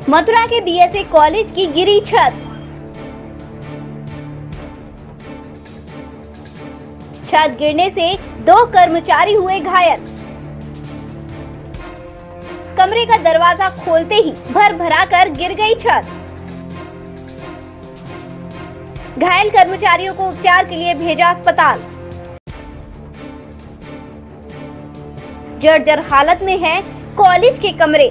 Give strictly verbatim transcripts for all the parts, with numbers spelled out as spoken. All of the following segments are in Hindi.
मथुरा के बीएसए कॉलेज की गिरी छत। छत गिरने से दो कर्मचारी हुए घायल। कमरे का दरवाजा खोलते ही भर भरा कर गिर गई छत। घायल कर्मचारियों को उपचार के लिए भेजा अस्पताल। जर्जर हालत में है कॉलेज के कमरे।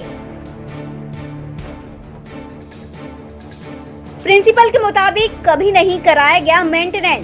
प्रिंसिपल के मुताबिक कभी नहीं कराया गया मेंटेनेंस।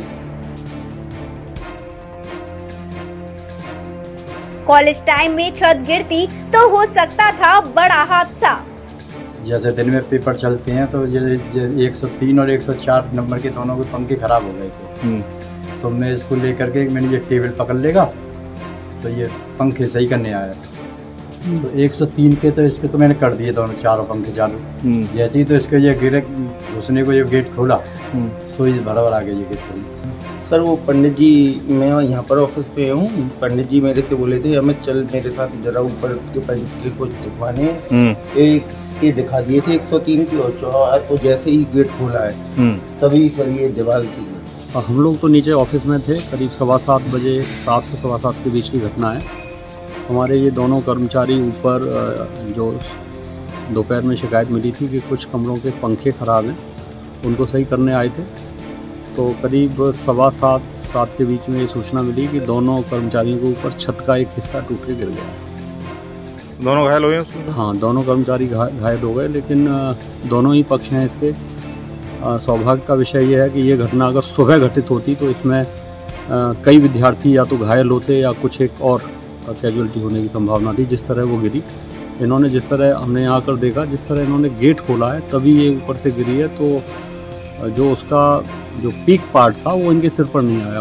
कॉलेज टाइम में छत गिरती तो हो सकता था बड़ा हादसा। जैसे दिन में पेपर चलते हैं तो ये एक सौ तीन और एक सौ चार नंबर के दोनों के पंखे खराब हो गए थे। तो मैं इसको लेकर के मैंने ये टेबल पकड़ लेगा तो ये पंखे सही करने आया। तो एक सौ तीन के तो इसके तो मैंने कर दिए दोनों चारों पंखे चालू। जैसे ही तो इसके ये गिरे घुसने को ये गेट खोला तो ये बराबर आ गया ये गेट खोली। सर वो पंडित जी, मैं यहाँ पर ऑफिस पे हूँ। पंडित जी मेरे से बोले थे हमें चल मेरे साथ जरा ऊपर के पंडित को दिखवाने। एक के दिखा दिए थे एक सौ तीन की और तो जैसे ही गेट खोला है तभी सर ये दीवार थी। हम लोग तो नीचे ऑफिस में थे। करीब सवा सात बजे सात से सवा सात के बीच की घटना है। हमारे ये दोनों कर्मचारी ऊपर जो दोपहर में शिकायत मिली थी कि कुछ कमरों के पंखे ख़राब हैं, उनको सही करने आए थे। तो करीब सवा सात सात के बीच में ये सूचना मिली कि दोनों कर्मचारियों के ऊपर छत का एक हिस्सा टूट के गिर गया है। दोनों घायल हो गए उसमें? हाँ, दोनों कर्मचारी घा, घायल हो गए, लेकिन दोनों ही पक्ष हैं इसके। सौभाग्य का विषय यह है कि ये घटना अगर सुबह घटित होती तो इसमें आ, कई विद्यार्थी या तो घायल होते या कुछ एक और कैजुअलिटी होने की संभावना थी। जिस तरह वो गिरी, इन्होंने जिस तरह हमने यहाँ आकर देखा, जिस तरह इन्होंने गेट खोला है तभी ये ऊपर से गिरी है। तो जो उसका जो पीक पार्ट था वो इनके सिर पर नहीं आया।